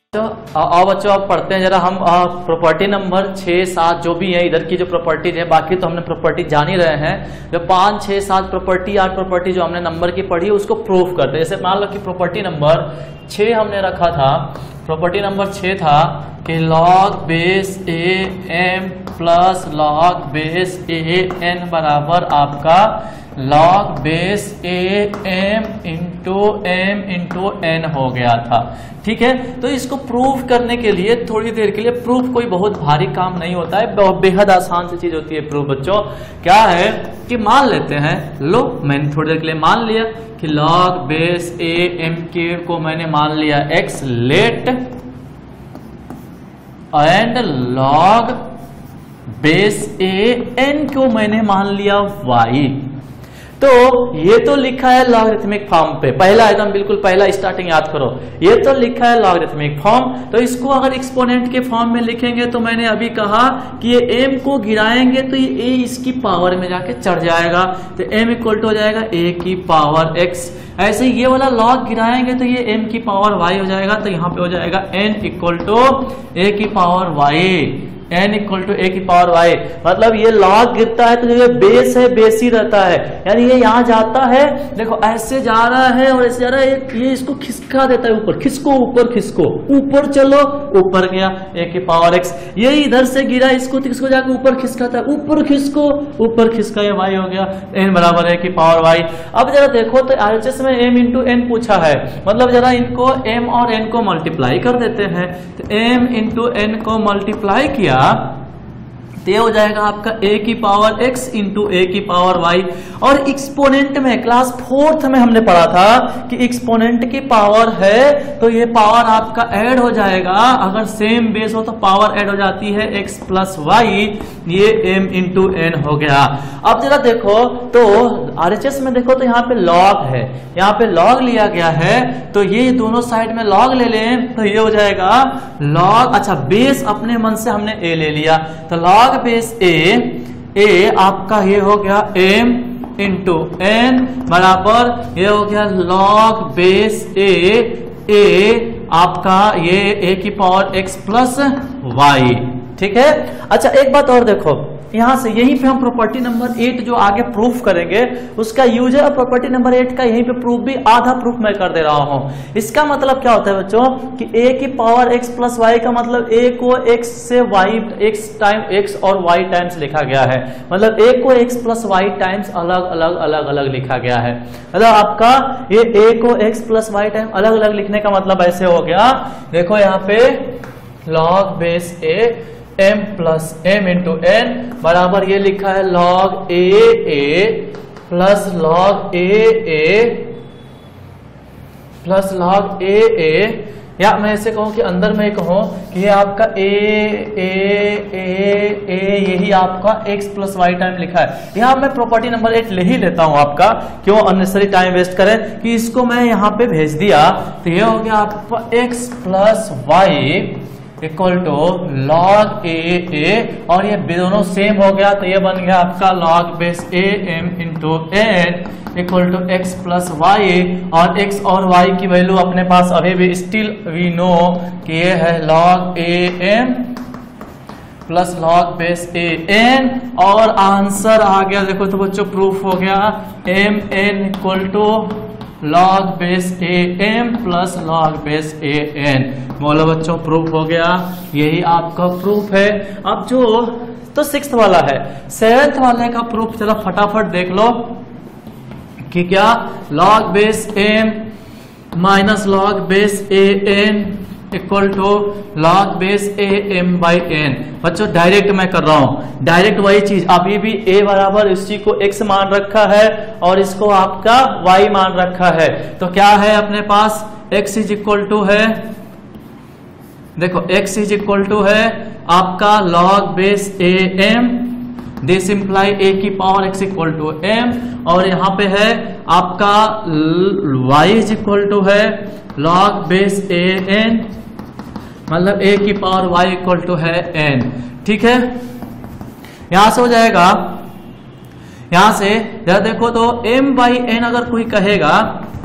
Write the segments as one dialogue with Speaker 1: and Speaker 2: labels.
Speaker 1: बच्चों आप पढ़ते हैं जरा हम प्रॉपर्टी नंबर 6, 7 जो भी है इधर की जो प्रॉपर्टीज है, बाकी तो हमने प्रॉपर्टी जान ही रहे हैं। जो 5, 6, 7 प्रॉपर्टी 8 प्रॉपर्टी जो हमने नंबर की पढ़ी उसको प्रूफ करते हैं। जैसे मान लो कि प्रॉपर्टी नंबर 6 हमने रखा था, प्रॉपर्टी नंबर 6 था कि log base A M plus log base A N बराबर आपका log base A M into N हो गया था। ठीक है, तो इसको प्रूफ करने के लिए थोड़ी देर के लिए, प्रूफ कोई बहुत भारी काम नहीं होता है, बेहद आसान सी चीज होती है प्रूफ। बच्चों क्या है कि मान लेते हैं, लो मैंने थोड़ी देर के लिए मान लिया कि लॉग बेस ए एम के को मैंने मान लिया X let and log base A N को मैंने मान लिया वाई। तो ये तो लिखा है लॉगरिथमिक फॉर्म पे, पहला एकदम बिल्कुल पहला स्टार्टिंग याद करो, ये तो लिखा है लॉगरिथमिक फॉर्म। तो इसको अगर एक्सपोनेंट के फॉर्म में लिखेंगे तो मैंने अभी कहा कि ये m को गिराएंगे तो ये a इसकी पावर में जाके चढ़ जाएगा, तो m इक्वल टू हो जाएगा a की पावर x। ऐसे ही ये वाला लॉग गिराएंगे तो ये m की पावर y हो जाएगा, तो यहाँ पे हो जाएगा n इक्वल टू a की power y, n equal to a की पावर y। मतलब ये लॉग गिरता है तो जो बेस है बेस ही रहता है, यानी ये यहाँ जाता है, देखो ऐसे जा रहा है और ऐसे जा रहा है, ये इसको खिसका देता है ऊपर, खिसको ऊपर, खिसको ऊपर, चलो ऊपर गया a की पावर x। ये इधर से गिरा, इसको किसको जाकर ऊपर खिसकाता है, ऊपर खिसको ऊपर खिसका, ये y हो गया, n बराबर a की पावर y। अब जरा देखो तो RHS में m इंटू n पूछा है, मतलब जरा इनको m और n को मल्टीप्लाई कर देते हैं, तो m इंटू n को मल्टीप्लाई किया तो ये हो जाएगा आपका a की पावर x इंटू a की पावर y। और एक्सपोनेंट में क्लास 4th में हमने पढ़ा था कि एक्सपोनेंट की पावर है तो ये पावर आपका ऐड हो जाएगा, अगर सेम बेस हो तो पावर ऐड हो जाती है x प्लस वाई, ये m इंटू n हो गया। अब जरा देखो तो RHS में देखो तो यहाँ पे लॉग है, यहाँ पे लॉग लिया गया है, तो ये दोनों साइड में लॉग ले लें तो ये हो जाएगा लॉग, अच्छा बेस अपने मन से हमने a ले लिया, तो लॉग बेस ए आपका ये हो गया m इंटू एन बराबर ये हो गया लॉग बेस ए आपका ये a की पावर x प्लस वाई। ठीक है, अच्छा एक बात और देखो, यहां से यहीं पे हम प्रॉपर्टी नंबर 8 जो आगे प्रूफ करेंगे उसका यूज है, और प्रॉपर्टी नंबर 8 का यहीं पे प्रूफ भी आधा प्रूफ मैं कर दे रहा हूं। इसका मतलब क्या होता है बच्चों कि a की पावर x प्लस वाई का मतलब a को x से y x टाइम x और y टाइम्स लिखा गया है, मतलब a को x प्लस वाई टाइम्स अलग अलग लिखा गया है। मतलब आपका ये a को x प्लस वाई टाइम अलग अलग लिखने का मतलब ऐसे हो गया, देखो यहाँ पे log base a m plus m into N बराबर ये लिखा है log A plus log A plus log A, या मैं ऐसे कहूं कि अंदर में कहूं कि ये आपका ए यही आपका x प्लस वाई टाइम लिखा है। यहाँ मैं प्रॉपर्टी नंबर 8 ले ही लेता हूं आपका, क्यों अननेसेसरी टाइम वेस्ट करें, कि इसको मैं यहाँ पे भेज दिया तो ये हो गया आपका x plus Y equal to log A, और ये दोनों सेम हो गया तो ये बन गया आपका log base A M into N equal to X plus Y, और x और y की वैल्यू अपने पास अभी भी स्टिल वी नो कि ये है log A M plus log base A N, और आंसर आ गया देखो तो बच्चों प्रूफ हो गया M N equal to log base A M plus log base A N. बोलो बच्चों प्रूफ हो गया, यही आपका प्रूफ है। अब जो तो 6th वाला है, 7th वाले का प्रूफ चलो फटाफट देख लो कि क्या log base M minus log base A N equal to log base A M by N. बच्चों डायरेक्ट मैं कर रहा हूं, डायरेक्ट वही चीज, अभी भी a बराबर इसी को x मान रखा है और इसको आपका y मान रखा है, तो क्या है अपने पास x इज इक्वल टू है, देखो x इज इक्वल टू है आपका log base A M, this imply a की power x equal to m, और यहाँ पे है आपका y इज इक्वल टू है लॉग बेस ए एन, मतलब a की पावर y इक्वल टू है n। ठीक है, यहां से हो जाएगा, यहां से जरा देखो तो m बाई n अगर कोई कहेगा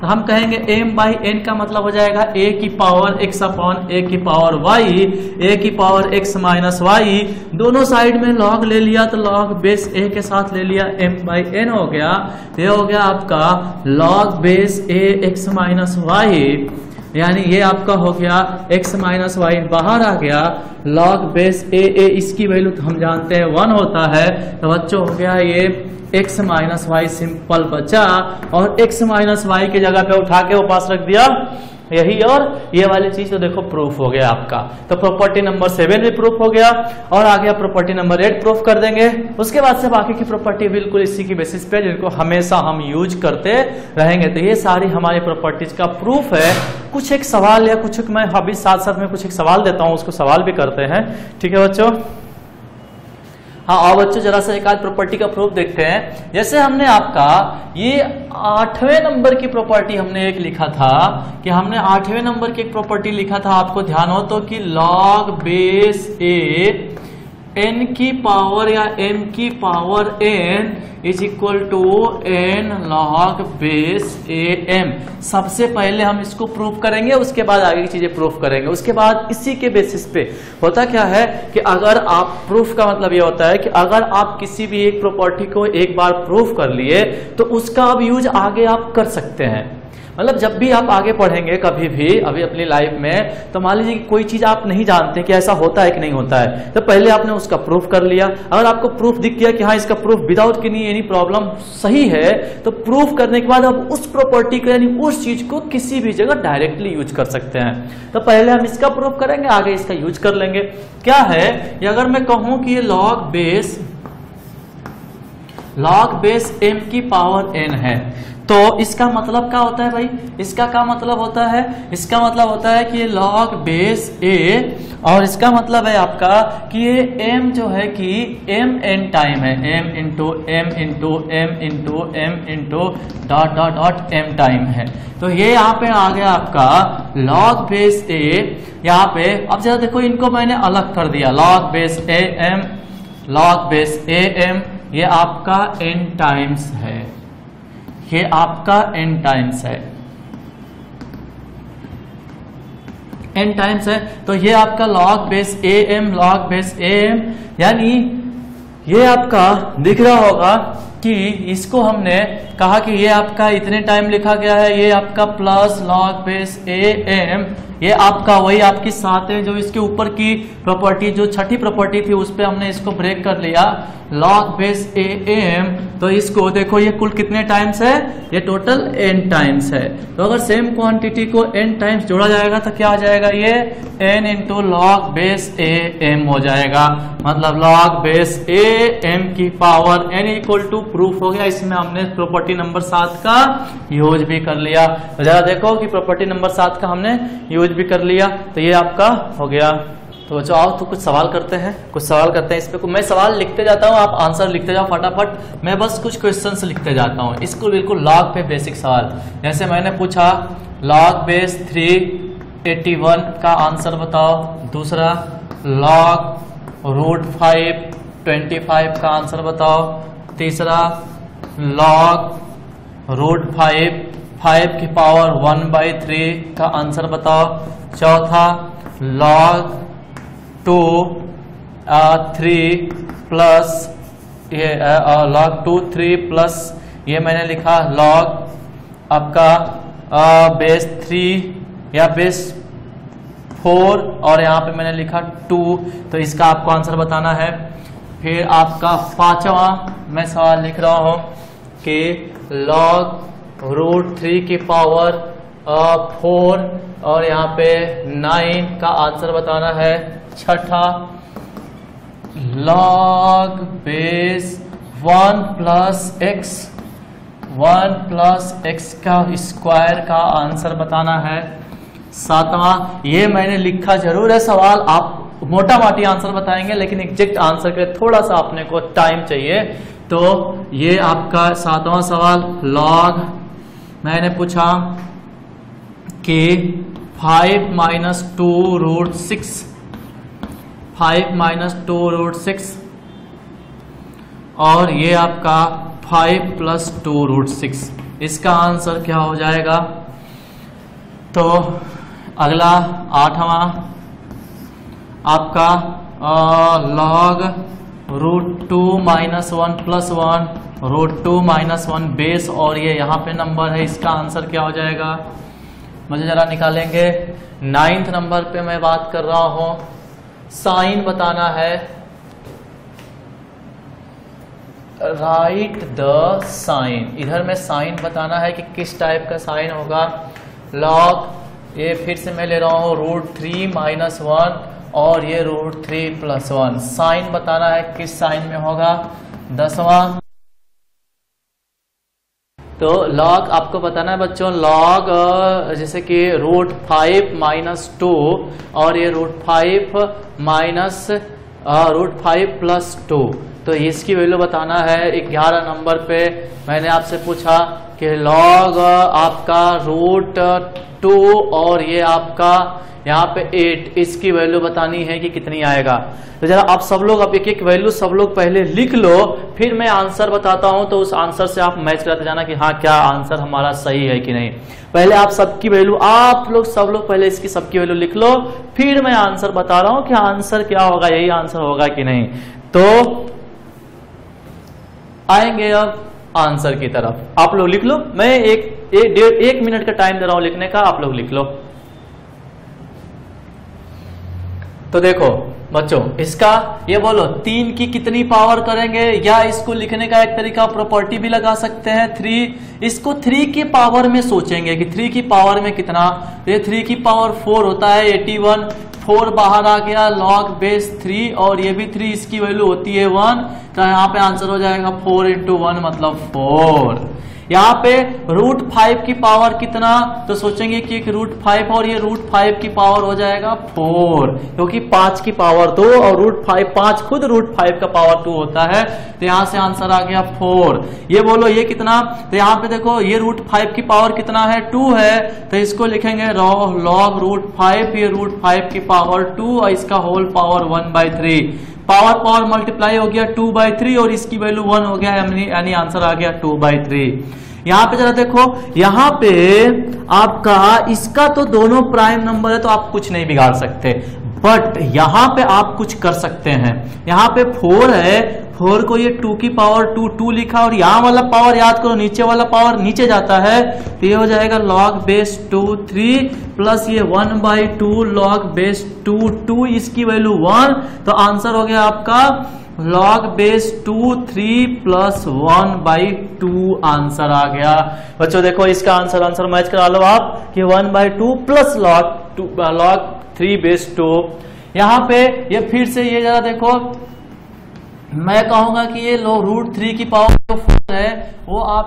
Speaker 1: तो हम कहेंगे m बाई n का मतलब हो जाएगा a की पावर x अपॉन a की पावर y, a की पावर x माइनस y, दोनों साइड में log ले लिया तो log बेस a के साथ ले लिया, m बाई n हो गया। ये हो गया आपका log base a x minus y, यानी ये आपका हो गया x माइनस वाई बाहर आ गया, log बेस a इसकी वैल्यू हम जानते हैं 1 होता है, तो बच्चों हो गया ये x माइनस वाई सिंपल बचा, और x माइनस वाई की जगह पे उठा के वो पास रख दिया यही, और ये वाली चीज तो देखो प्रूफ हो गया आपका। तो प्रॉपर्टी नंबर 7 भी प्रूफ हो गया, और आ गया प्रॉपर्टी नंबर 8 प्रूफ कर देंगे। उसके बाद से बाकी की प्रॉपर्टी बिल्कुल इसी की बेसिस पे जिनको हमेशा हम यूज करते रहेंगे। तो ये सारी हमारी प्रॉपर्टीज का प्रूफ है। कुछ एक सवाल या कुछ मैं अभी साथ साथ में कुछ एक सवाल देता हूँ, उसको सवाल भी करते हैं, ठीक है बच्चों। हाँ और बच्चों जरा सा एक आध प्रॉपर्टी का प्रूफ देखते हैं। जैसे हमने आपका ये 8वें नंबर की प्रॉपर्टी हमने एक लिखा था, कि हमने 8वें नंबर की एक प्रॉपर्टी लिखा था, आपको ध्यान हो तो, कि log बेस a n की पावर या m की power n is equal to n log base a m। सबसे पहले हम इसको प्रूफ करेंगे, उसके बाद आगे की चीजें प्रूफ करेंगे। उसके बाद इसी के बेसिस पे होता क्या है कि अगर आप प्रूफ का मतलब ये होता है कि अगर आप किसी भी एक प्रॉपर्टी को एक बार प्रूफ कर लिए तो उसका अब यूज आगे आप कर सकते हैं। मतलब जब भी आप आगे पढ़ेंगे कभी भी अभी अपनी लाइफ में, तो मान लीजिए कि कोई चीज आप नहीं जानते कि ऐसा होता है कि नहीं होता है, तो पहले आपने उसका प्रूफ कर लिया। अगर आपको प्रूफ दिख गया कि हाँ इसका प्रूफ विदाउट एनी प्रॉब्लम सही है, तो प्रूफ करने के बाद आप उस प्रॉपर्टी को यानी उस चीज को किसी भी जगह डायरेक्टली यूज कर सकते हैं। तो पहले हम इसका प्रूफ करेंगे, आगे इसका यूज कर लेंगे। क्या है कि अगर मैं कहूं कि ये log बेस m की पावर n है, तो इसका मतलब क्या होता है भाई, इसका क्या मतलब होता है, इसका मतलब होता है कि ये log बेस a, और इसका मतलब है आपका कि ये m जो है कि m n टाइम है, m into m into m into m into dot dot dot m time है। तो ये यहाँ पे आ गया आपका log बेस a, यहाँ पे अब जरा देखो इनको मैंने अलग कर दिया, log base a m, log base a m, ये आपका n टाइम्स है, ये आपका n टाइम्स है, n टाइम्स है। तो ये आपका log base am, log base am, यानी ये आपका दिख रहा होगा कि इसको हमने कहा कि ये आपका इतने टाइम लिखा गया है, ये आपका प्लस log बेस am, ये आपका वही आपकी साथ है जो इसके ऊपर की प्रॉपर्टी जो छठी प्रॉपर्टी थी उस पे हमने इसको ब्रेक कर लिया, log बेस am। तो इसको देखो ये कुल कितने टाइम्स है, ये टोटल n टाइम्स है। तो अगर सेम क्वांटिटी को n टाइम्स जोड़ा जाएगा तो क्या हो जाएगा, ये n into log base am हो जाएगा। मतलब log बेस am की power n equal to proof हो गया। इसमें हमने प्रॉपर्टी नंबर 7 का यूज भी कर लिया। तो जरा देखो कि प्रॉपर्टी नंबर 7 का हमने यूज भी कर लिया, तो ये आपका हो गया। तो बच्चों आओ तो कुछ सवाल करते हैं, इस पे मैं सवाल लिखते जाता हूँ, आप आंसर लिखते जाओ फटाफट। मैं बस कुछ क्वेश्चंस लिखते जाता हूँ, इसको बिल्कुल log पे बेसिक सवाल। जैसे मैंने पूछा log बेस 381 का आंसर बताओ, दूसरा log रूट 525 का आंसर बताओ, तीसरा log रूट 5 की पावर 1/3 का आंसर बताओ, चौथा log 2 3 प्लस ये log 2 3 प्लस ये मैंने लिखा log आपका बेस 3 या बेस 4 और यहाँ पे मैंने लिखा 2। तो इसका आपको आंसर बताना है। फिर आपका पांचवा मैं सवाल लिख रहा हूँ कि log रूट 3 की पावर 4 और यहाँ पे 9 का आंसर बताना है। छठा log बेस 1 प्लस x का स्क्वायर का आंसर बताना है। सातवां ये मैंने लिखा जरूर है सवाल, आप मोटा माटी आंसर बताएंगे लेकिन एग्जैक्ट आंसर के लिए थोड़ा सा अपने को टाइम चाहिए। तो ये आपका सातवां सवाल log मैंने पूछा कि 5 माइनस 2 रूट 6 और ये आपका 5 प्लस 2 रूट 6। इसका आंसर क्या हो जाएगा? तो अगला 8वां आपका log √2 - 1 + 1 √2 - 1 बेस, और ये यहाँ पे नंबर है, इसका आंसर क्या हो जाएगा? मुझे जरा निकालेंगे। 9th नंबर पे मैं बात कर रहा हूं, साइन बताना है। राइट द साइन, इधर में साइन बताना है कि किस टाइप का साइन होगा। लॉग, ये फिर से मैं ले रहा हूं √3 - 1 और ये √3 + 1। साइन बताना है किस साइन में होगा। 10वां, तो लॉग आपको बताना है बच्चों, लॉग जैसे कि √5 - 2 और ये √5 + 2, तो इसकी वैल्यू बताना है। 11 नंबर पे मैंने आपसे पूछा कि लॉग आपका √2 और ये आपका यहाँ पे 8, इसकी वैल्यू बतानी है कि कितनी आएगा। तो जरा आप सब लोग अब एक एक वैल्यू सब लोग पहले लिख लो, फिर मैं आंसर बताता हूं, तो उस आंसर से आप मैच कराते जाना कि हाँ क्या आंसर हमारा सही है कि नहीं। पहले आप सबकी वैल्यू, आप लोग सब लोग पहले इसकी सबकी वैल्यू लिख लो, फिर मैं आंसर बता रहा हूं कि आंसर क्या होगा, यही आंसर होगा कि नहीं। तो आएंगे अब आंसर की तरफ। आप लोग लिख लो, मैं एक मिनट का टाइम दे रहा हूं लिखने का, आप लोग लिख लो। तो देखो बच्चों, इसका ये बोलो 3 की कितनी पावर करेंगे, या इसको लिखने का एक तरीका प्रॉपर्टी भी लगा सकते हैं 3। इसको 3 की पावर में सोचेंगे कि 3 की पावर में कितना, ये 3 की पावर 4 होता है 81, 4 बाहर आ गया, log बेस 3 और ये भी 3, इसकी वैल्यू होती है 1, तो यहाँ पे आंसर हो जाएगा 4 × 1 मतलब 4। यहाँ पे √5 की पावर कितना, तो सोचेंगे कि एक √5 और ये √5 की पावर हो जाएगा 4, क्योंकि 5 की पावर 2 और √5, 5 खुद √5 का पावर 2 होता है, तो यहाँ से आंसर आ गया 4। ये बोलो ये कितना, तो यहाँ पे देखो ये √5 की पावर कितना है, 2 है, तो इसको लिखेंगे log √5, ये √5 की पावर 2 और इसका होल पावर 1/3। पावर मल्टीप्लाई हो गया 2/3 और इसकी वैल्यू 1 हो गया, यानी आंसर आ गया 2/3। यहाँ पे जरा देखो, यहाँ पे आपका इसका तो दोनों प्राइम नंबर है, तो आप कुछ नहीं बिगाड़ सकते, बट यहाँ पे आप कुछ कर सकते हैं। यहाँ पे 4 है, 4 को ये 2 की पावर 2 लिखा, और यहाँ वाला पावर याद करो, नीचे वाला पावर नीचे जाता है, तो ये हो जाएगा log बेस 2 3 प्लस ये 1/2 log बेस 2 इसकी वैल्यू 1, तो आंसर हो गया आपका log बेस 2 3 प्लस 1/2 आंसर आ गया। बच्चों देखो इसका आंसर मैच करा लो आप कि 1/2 प्लस log 3 बेस 2। यहाँ पे ये फिर से ये जरा देखो, मैं कहूंगा कि ये √3 की पावर जो 4 है वो आप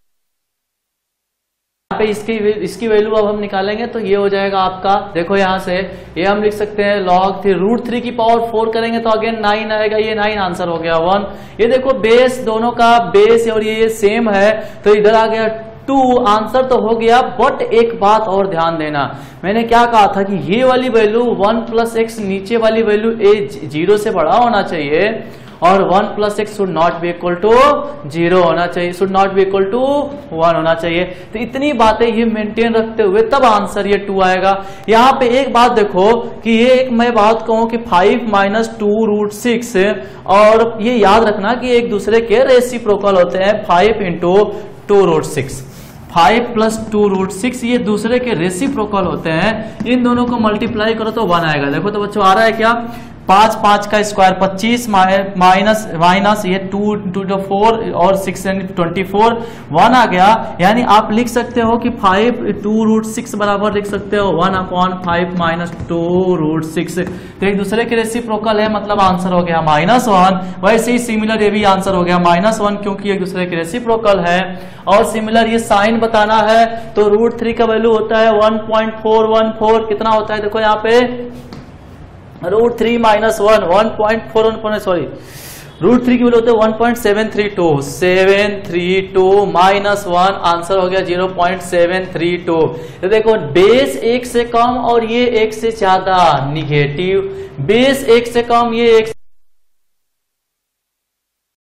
Speaker 1: यहाँ पे इसकी वैल्यू अब हम निकालेंगे, तो ये हो जाएगा आपका, देखो यहाँ से ये हम लिख सकते हैं log √3 की पावर 4 करेंगे तो अगेन 9 आएगा, ये 9 आंसर हो गया 1। ये देखो बेस, दोनों का बेस और ये सेम है, तो इधर आ गया 2, आंसर तो हो गया। बट एक बात और ध्यान देना, मैंने क्या कहा था कि ये वाली वैल्यू 1 + x, नीचे वाली वैल्यू 0 से बड़ा होना चाहिए, और 1 + x should not be equal to 0 होना चाहिए, should not be equal to 1 होना चाहिए। तो इतनी बातें ये मेंटेन रखते हुए तब आंसर ये 2 आएगा। यहाँ पे एक बात देखो कि ये एक मैं बात कहूं कि 5 - 2 √6, और ये याद रखना कि एक दूसरे के रेसिप्रोकल होते हैं, 5 × 2 √6, 5 + 2 √6 ये दूसरे के रेसिप्रोकल होते हैं। इन दोनों को मल्टीप्लाई करो तो 1 आएगा। देखो तो बच्चों आ रहा है क्या, 5 का स्क्वायर 25 माइनस ये 2 × 4 और 6 24, 1 आ गया। यानी आप लिख सकते हो कि 5 2 √6 बराबर लिख सकते हो 1/5 - 2 √6। तो एक दूसरे के रेसिप्रोकल है, मतलब आंसर हो गया -1। वैसे ही सिमिलर ये भी आंसर हो गया -1, क्योंकि एक दूसरे के रेसिप्रोकल है। और सिमिलर ये साइन बताना है, तो √3 का वैल्यू होता है 1.414, कितना होता है देखो यहाँ पे √3 - 1 1.414, सॉरी √3 की वैल्यू होते हैं 1.732, 732 - 1 आंसर हो गया 0.732। तो देखो बेस 1 से कम और ये 1 से ज्यादा, निगेटिव, बेस 1 से कम, ये 1